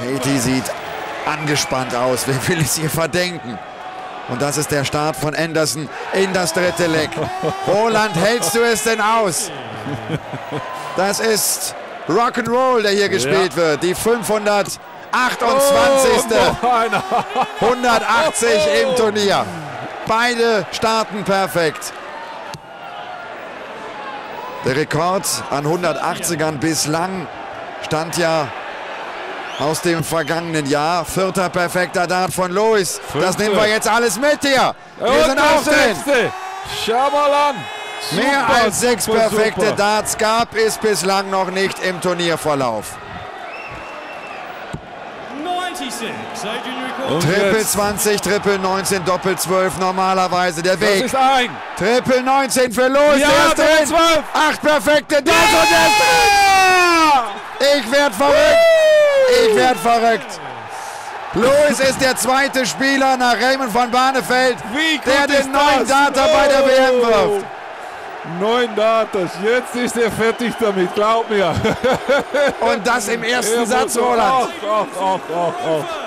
Katie sieht angespannt aus. Wer will es ihr verdenken? Und das ist der Start von Anderson in das dritte Leck. Roland, hältst du es denn aus? Das ist Rock'n'Roll, der hier gespielt wird. Die 528. 180 im Turnier. Beide starten perfekt. Der Rekord an 180ern bislang stand ja aus dem vergangenen Jahr. 4. perfekter Dart von Lewis. Das nehmen wir jetzt alles mit hier. Wir sind auch drin. Schau mal an. Super, Mehr als 6 perfekte Darts gab es bislang noch nicht im Turnierverlauf. Triple 20, Triple 19, Doppel 12 normalerweise der Weg. Das ist ein. Triple 19 für Lewis, Ja, der ist drin. 12. 8 perfekte Darts und der ist drin. Ich werd verrückt. Ich werd verrückt. Lewis ist der zweite Spieler nach Raymond van Barneveld, der den neuen Darter bei der WM wirft. 9 Darters, jetzt ist er fertig damit, glaub mir. Und das im ersten Satz, Roland. Ach.